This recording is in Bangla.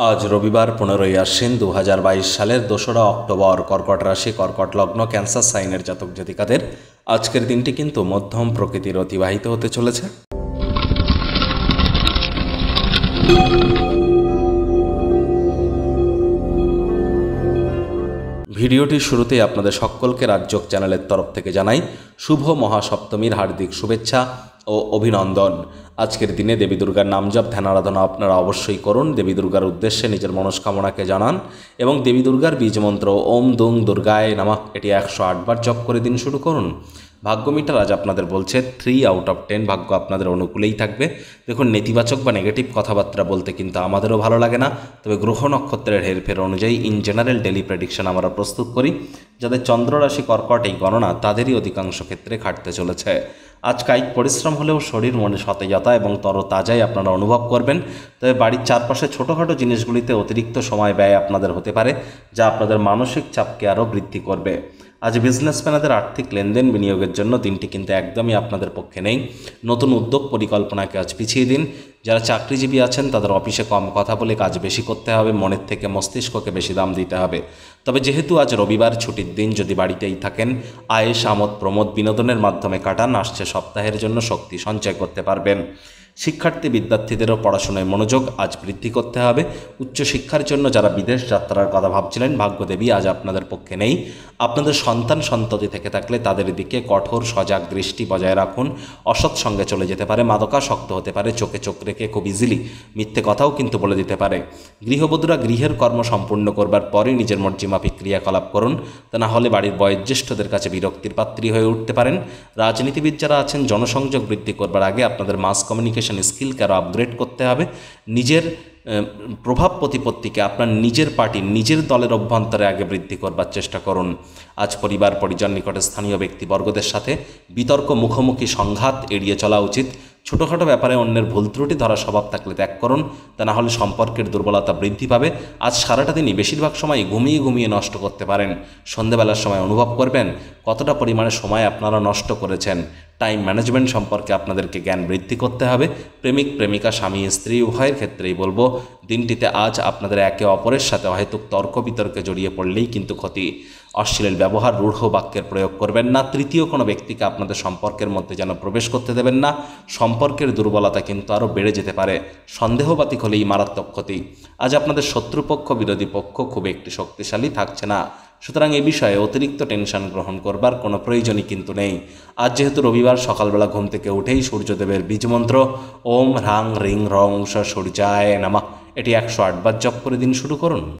আজ রবিবার 15ই আশ্বিন 2022 সালের 2রা অক্টোবর। কর্কট রাশি, কর্কট লগ্ন, ক্যান্সার সাইনের জাতক জাতিকাদের আজকের দিনটি কিন্তু মধ্যম প্রকৃতির অতিবাহিত হতে চলেছে। ভিডিওটির শুরুতেই আপনাদের সকলকে রাজযোগ চ্যানেলের তরফ থেকে জানাই শুভ মহাসপ্তমীর হার্দিক শুভেচ্ছা ও অভিনন্দন। আজকের দিনে দেবী দুর্গার নামজপ ধ্যান আরাধনা আপনারা অবশ্যই করুন। দেবী দুর্গার উদ্দেশ্যে নিজের মনস্কামনাকে জানান এবং দেবী দুর্গার বীজমন্ত্র ওম দুং দুর্গায় নমঃ এটি 108 বার জপ করে দিন শুরু করুন। ভাগ্য মিটার আজ আপনাদের বলছে 3 আউট অফ 10 ভাগ্য আপনাদের অনুকূলেই থাকবে। দেখুন, নেতিবাচক বা নেগেটিভ কথাবার্তা বলতে কিন্তু আমাদেরও ভালো লাগে না, তবে গ্রহ নক্ষত্রের হেরফের অনুযায়ী ইন জেনারেল ডেলি প্রেডিকশন আমরা প্রস্তুত করি। যাদের চন্দ্র রাশি কর্কট, এই গণনা তাদেরই অধিকাংশ ক্ষেত্রে খাটতে চলেছে। আজ কায়িক পরিশ্রম হলেও শরীর মনে সতেজতা এবং তরতাজাই আপনারা অনুভব করবেন। তবে বাড়ির চারপাশে ছোটোখাটো জিনিসগুলিতে অতিরিক্ত সময় ব্যয় আপনাদের হতে পারে, যা আপনাদের মানসিক চাপকে আরও বৃদ্ধি করবে। আজ বিজনেসম্যানদের আর্থিক লেনদেন বিনিয়োগের জন্য দিনটি কিন্তু একদমই আপনাদের পক্ষে নেই। নতুন উদ্যোগ পরিকল্পনাকে আজ পিছিয়ে দিন। যারা চাকরিজীবী আছেন তাদের অফিসে কম কথা বলে কাজ বেশি করতে হবে, মনের থেকে মস্তিষ্ককে বেশি দাম দিতে হবে। তবে যেহেতু আজ রবিবার ছুটির দিন, যদি বাড়িতেই থাকেন আয়েশ আমোদ প্রমোদ বিনোদনের মাধ্যমে কাটান, আসছে সপ্তাহের জন্য শক্তি সঞ্চয় করতে পারবেন। শিক্ষার্থী বিদ্যার্থীদেরও পড়াশোনায় মনোযোগ আজ বৃদ্ধি করতে হবে। উচ্চশিক্ষার জন্য যারা বিদেশ যাত্রার কথা ভাবছিলেন, ভাগ্যদেবী আজ আপনাদের পক্ষে নেই। আপনাদের সন্তান সন্ততি থেকে থাকলে তাদের দিকে কঠোর সজাগ দৃষ্টি বজায় রাখুন। অসৎ সঙ্গে চলে যেতে পারে, মাদকাসক্ত হতে পারে, চোখে চোখ রেখে খুব ইজিলি মিথ্যে কথাও কিন্তু বলে দিতে পারে। গৃহবধূরা গৃহের কর্ম সম্পূর্ণ করবার পরই নিজের মর্জিমাফিক ক্রিয়াকলাপ করুন, তা না হলে বাড়ির বয়োজ্যেষ্ঠদের কাছে বিরক্তির পাত্রী হয়ে উঠতে পারেন। রাজনীতিবিদ যারা আছেন, জনসংযোগ বৃদ্ধি করবার আগে আপনাদের মাস কমিউনিকেশন স্কিলকে আরও আপগ্রেড করতে হবে। নিজের প্রভাব প্রতিপত্তিকে আপনার নিজের পার্টির নিজের দলের অভ্যন্তরে আগে বৃদ্ধি করবার চেষ্টা করুন। আজ পরিবার পরিজন নিকটে স্থানীয় ব্যক্তিবর্গদের সাথে বিতর্ক মুখোমুখি সংঘাত এড়িয়ে চলা উচিত। ছোটোখাটো ব্যাপারে অন্যের ভুল ত্রুটি ধরা স্বভাব থাকলে ত্যাগ করুন, তা না হলে সম্পর্কের দুর্বলতা বৃদ্ধি পাবে। আজ সারাটা দিনই বেশিরভাগ সময় ঘুমিয়ে নষ্ট করতে পারেন। সন্ধেবেলার সময় অনুভব করবেন কতটা পরিমাণে সময় আপনারা নষ্ট করেছেন। টাইম ম্যানেজমেন্ট সম্পর্কে আপনাদেরকে জ্ঞান বৃদ্ধি করতে হবে। প্রেমিক প্রেমিকা, স্বামী স্ত্রী উভয়ের ক্ষেত্রেই বলবো, দিনটিতে আজ আপনাদের একে অপরের সাথে হয়তো তর্ক বিতর্কে জড়িয়ে পড়লেই কিন্তু ক্ষতি। অশ্লীল ব্যবহার, রূঢ় বাক্যের প্রয়োগ করবেন না। তৃতীয় কোনো ব্যক্তিকে আপনাদের সম্পর্কের মধ্যে যেন প্রবেশ করতে দেবেন না। সম্পর্কের দুর্বলতা কিন্তু আরও বেড়ে যেতে পারে। সন্দেহবাতিক হলেই মারাত্মক ক্ষতি। আজ আপনাদের শত্রুপক্ষ, বিরোধী পক্ষ খুব একটি শক্তিশালী থাকছে না, সুতরাং এই বিষয়ে অতিরিক্ত টেনশন গ্রহণ করবার কোনো প্রয়োজনই কিন্তু নেই। আজ যেহেতু রবিবার, সকালবেলা ঘুম থেকে উঠেই সূর্যদেবের বীজমন্ত্র ওম হ্রাং রিং রং সূর্যায় নমঃ এটি 108 বার জপ করে দিন শুরু করুন।